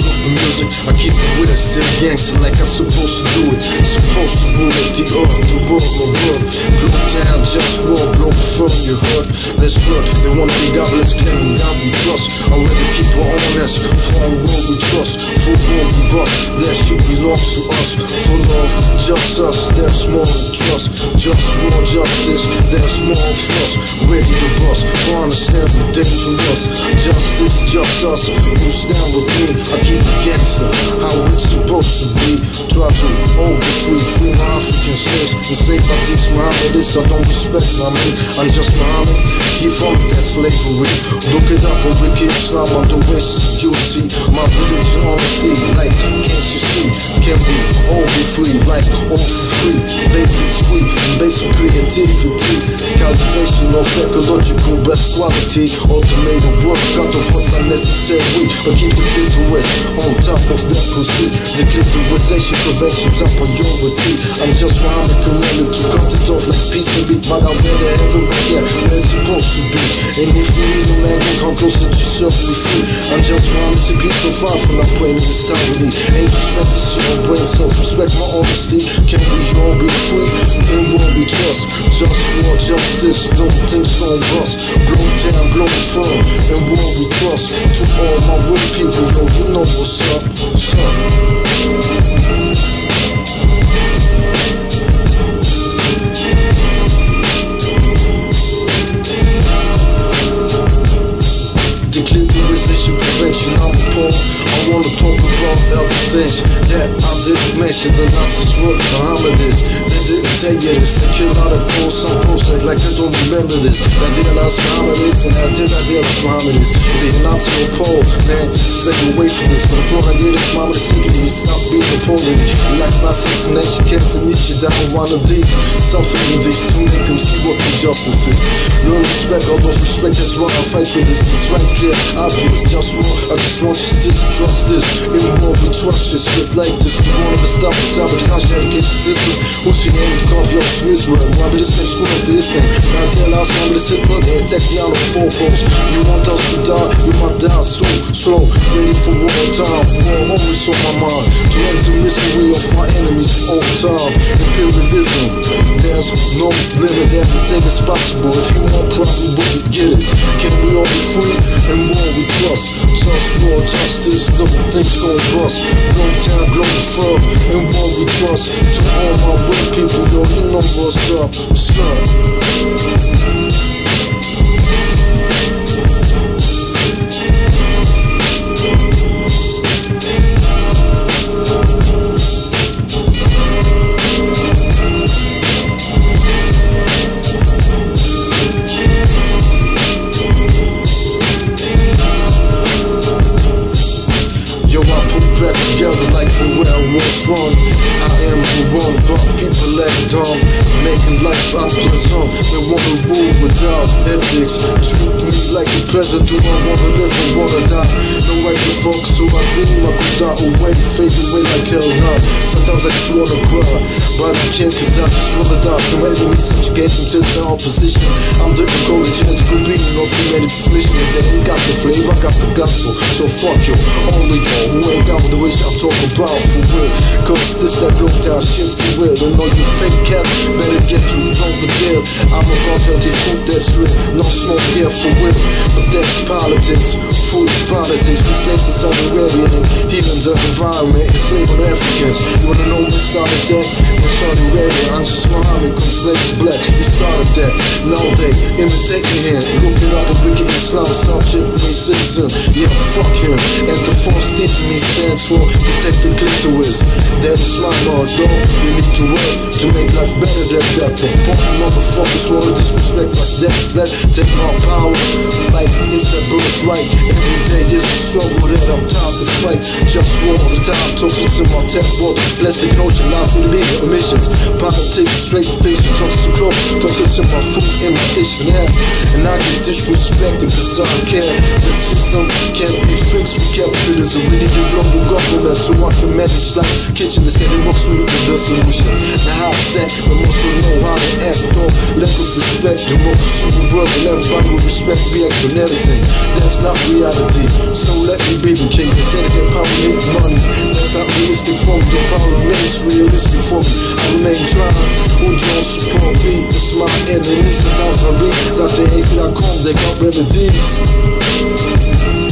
of the music, I keep it with it, still gangster like I'm supposed to do it. Supposed to rule it, the earth, the world, my world. Glow down, JustWar, Globalfirm, you heard. Let's look, they wanna be godless, claiming God we trust. I'd rather keep our honest, for our world we trust. For world we bust, that shit belongs to us. For love, just us, there's more to trust. JustWar, justice, there's more of us. Ready to bust, for understand we're dangerous. Justice, just us, who's down with me? I keep it gangster, how it's supposed to be. Try to all be free, free my African slaves. And say my these Mohammedists, I don't respect my man. I'm just Muhammad, he from that slavery. Look it up on Wiki Islam, I'm the West, you see. My religion honesty, like, can't you see? Can we all be free, like, all for free? Basics free, basic creativity. Cultivation of ecological best quality. Automated work, cut off what's unnecessary. But keep the clitoris on top of that pussy. The clitorisation prevention top priority. I'm just Muhammad commanded to cut it off like peace and beat. But I'm where the heaven right there, where it's supposed to be. And if you need a man, don't come close to yourself, be free. I'm just Muhammad, so keep so far from not praying in this time with me. Ain't just strength to see my brain cells, respect my honesty. Can we all be free? In what we trust. JustWar, justice, don't think it's gon' bust. Glow down, Globalfirm, and what we trust. To all my real people, yo, you know what's up. What's up? Prevention, I'm appalled. I wanna talk about other things that I didn't mention. The Nazis were Mohammedists. They didn't tell you this. They kill out of Poles. Some Poles like they don't remember this. I realized Mohammedists and I realized Mohammedists. If you're not to a Pole, man, stay away from this. But the point I did is Mohammed secretly stop being a Pole. Relax, not assassination, cancer, niche down one of these. Suffering these to make them see what injustice is. Learn respect, all of respect, that's why I fight for this. It's right clear, obvious. JustWar, I just want you to trust this. In what we trust, it's shit like this. We wanna stop the sabotage, dedicated system. Who's your name to call your Swiss word? Why be this name school after this thing? Now I realize I'm gonna sit put and attack the honor four posts. You want us to die, you might die soon. So, ready for war time. War always on my mind. To end the misery of my enemies all time. Imperialism, there's no limit, everything is possible. If you want problem, we get it. Can we all be free? And war we trust. JustWar, justice, double things gon' bust. Glow down, Globalfirm, and what we trust. To all my real people, yo, you know what's up. What's up? Together like from where I was wrong. I am the one, but people act dumb, making life unpleasant. They wanna rule without ethics. Treat me like a peasant. Do I wanna live or wanna die? No way to focus, so I dream I could die away, fade away like hell now. Sometimes I just wanna cry, but I can't cause I just wanna die. From enemy subjugation to the opposition. I'm the genetic being of humanity transmission. They ain't got the flavor, I got the gospel. So fuck you, all of y'all who ain't got the wish I'm talking about for real. Cause this that broke down shit for real. And all you fake cats better get to know the deal. I'm about healthy food that's real, no smoke here for real. But that's politics, food is politics. Free slaves in Saudi Arabia and healing the environment, enslaving Africans. You wanna know who started that? In Saudi Arabia, I'm just Muhammad, cause slaves black. He started that, now they imitate me here. Look it up on Wiki Islam, subject, racism. Yeah, fuck him. And the false teaching stands for protect the clitoris. That is my motto. We need to work to make life better than that. The punk motherfuckers wanna disrespect like that. Take my power like it's their birthright. Every day is a struggle that I'm tired to fight. JustWar all the time, toxins in my tap water. Plastic ocean, lots of the bigger emissions. Politics, straight face, toxic clothes. Toxins in my food, in my dish and hair. And I get disrespected cause I care. The system can't be fixed with capitalism. We need a global government so I can manage like kitchen instead of most with the solution. Now how's that? We also know how to act though. Lack of respect, democracy will work and everybody will respect me and everything. That's not reality. So let me be the king. They say that power need it's realistic for me. I remain dry. Who don't support me? It's my enemies. Sometimes I read that they hate.com, they got remedies.